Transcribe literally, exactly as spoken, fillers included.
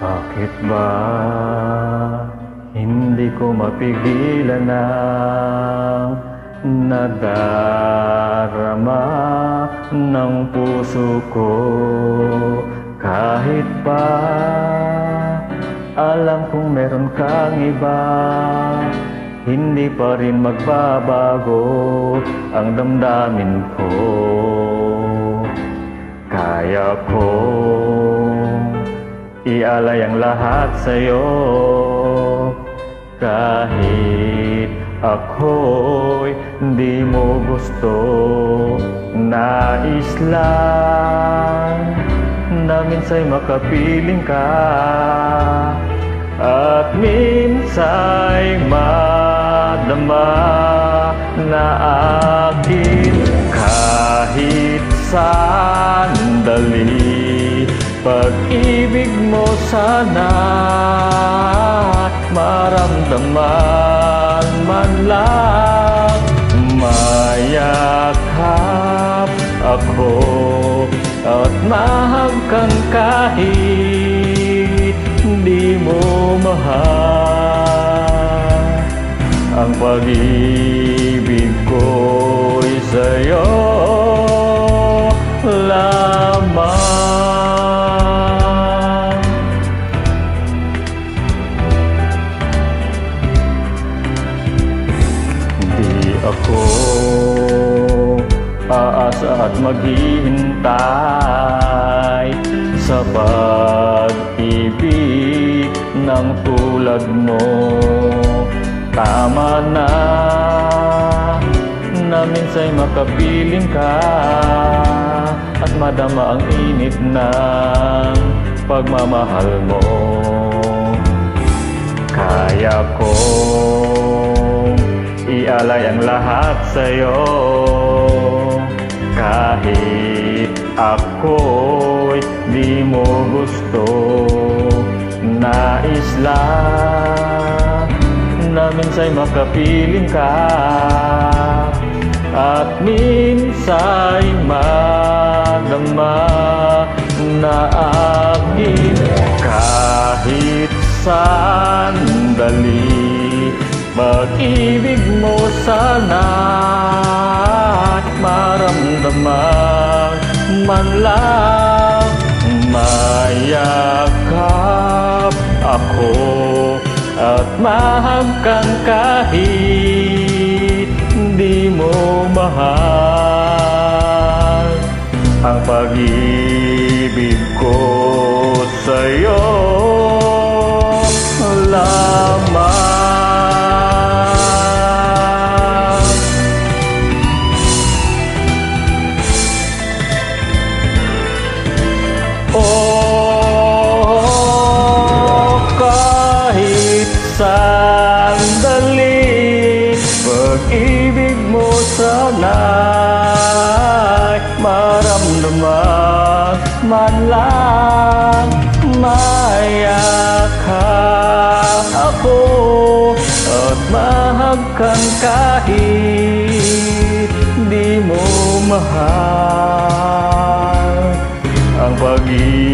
Bakit ba hindi ko mapigilan ang nadarama ng puso ko? Kahit pa alam kong meron kang iba, hindi pa rin magbabago ang damdamin ko. Kaya ko ialay ang lahat sa'yo, kahit ako'y di mo gusto. Nais lang na minsa'y makapiling ka, at minsa'y madama na akin kahit sandali. Pag-ibig mo sana maramdaman man lang, mayakap ako at mahagkan kahit di mo mahal. Ang pag-ibig ko'y sa'yo lamang. Ako aasa at maghihintay sa pag-ibig ng tulad mo. Tama na na minsa'y makapiling ka at madama ang init ng pagmamahal mo. Kaya ko ialay ang lahat sa'yo, kahit ako'y di mo gusto. Nais lang na minsa'y makapiling ka, at minsa'y madama na akin kahit sandali. Pag-ibig mo sana maramdaman man lang, mayakap ako at mahagkan kahit di mo mahal. Ang pag-ibig ko sa'yo lamang. Sandali, pag-ibig mo sana'y maramdaman man lang, mayakap ako at mahagkan kahit di mo mahal. Ang pag-ibig